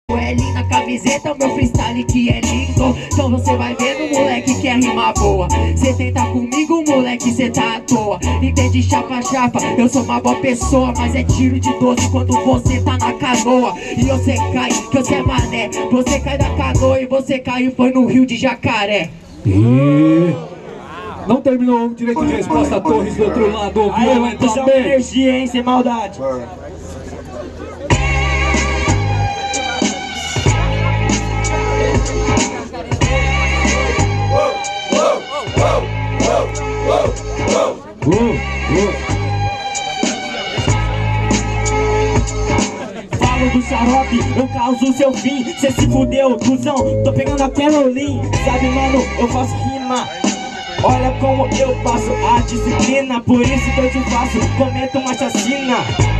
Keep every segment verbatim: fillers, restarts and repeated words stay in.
L na camiseta, o meu freestyle que é lindo. Então você vai vendo, moleque, que é rima boa. Cê tenta comigo, moleque, cê tá à toa. Entende, chapa, chapa, eu sou uma boa pessoa. Mas é tiro de doze quando você tá na canoa. E você cai, que você é mané. Você cai da canoa e você caiu foi no rio de Jacaré. E... não terminou o direito de resposta, Torres do outro lado, ouviu violentamente. Energia, hein, sem maldade. Uh, uh. Falo do xarope, eu causo seu fim. Cê se fudeu, cuzão, tô pegando a Carolyn. Sabe, mano, eu faço rima. Olha como eu passo a disciplina. Por isso que eu te faço, cometo uma chacina.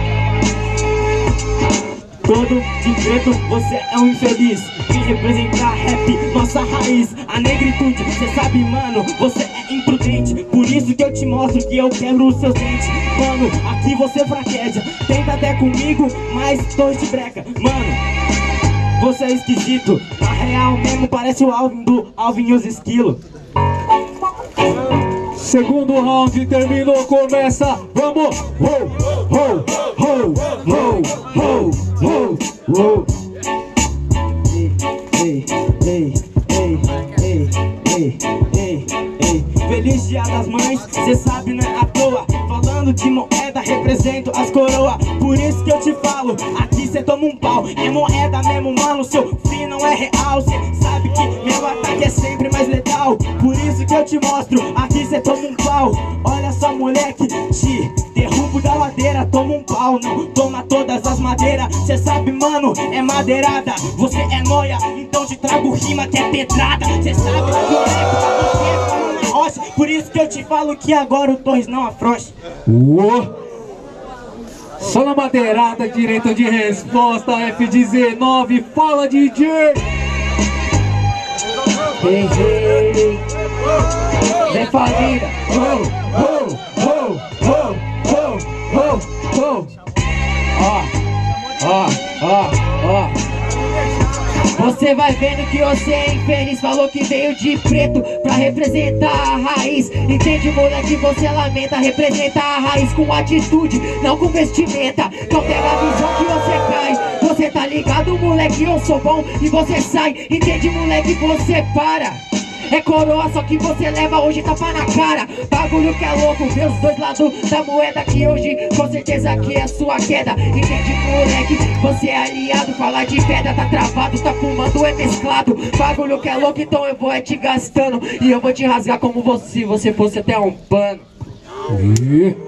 Todo de preto, você é um infeliz. Vem representar rap, nossa raiz. A negritude, cê sabe, mano, você é imprudente. Por isso que eu te mostro que eu quebro os seus dentes. Mano, aqui você fraqueja. Tenta até comigo, mas tô de breca. Mano, você é esquisito. Na real mesmo parece o Alvin do Alvin e os Esquilos. Segundo round terminou, começa, vamos! Ho, ho, ho, ho, ho, ho, ho. Ei, ei, ei, ei, ei, ei, ei. Feliz dia das mães, cê sabe, não é à toa. Falando de moeda, represento as coroas. Por isso que eu te falo, aqui cê toma um pau. É moeda mesmo, mano, seu fim não é real. Cê sabe que meu ataque é sempre mais letal. Por isso que eu te mostro, aqui cê toma um pau. Olha só, moleque, te derrubo da ladeira. Toma um pau, não toma todas as madeiras. Cê sabe, mano, é madeirada. Você é noia, então te trago rima que é pedrada. Cê sabe que eu levo pra você, falo na rocha. Por isso que eu te falo que agora o Torres não afrouxa. Uh. Só na madeirada, direito de resposta, F dezenove, fala D J! Hey, hey. Vem família. Ho, ho, ho, ho, ho, ho, ho. Ó, ó, ó, ó. Você vai vendo que você é infeliz. Falou que veio de preto pra representar a raiz. Entende, moleque, você lamenta. Representar a raiz com atitude, não com vestimenta. Então pega a visão que você cai. Você tá ligado, moleque, eu sou bom e você sai. Entende, moleque, você para. É coroa, só que você leva hoje tapa na cara. Bagulho que é louco, vê os dois lados da moeda. Que hoje, com certeza, que é sua queda. Entende, moleque, você é aliado. Falar de pedra, tá travado, tá fumando, é mesclado. Bagulho que é louco, então eu vou é te gastando. E eu vou te rasgar como você, se você fosse até um pano. E...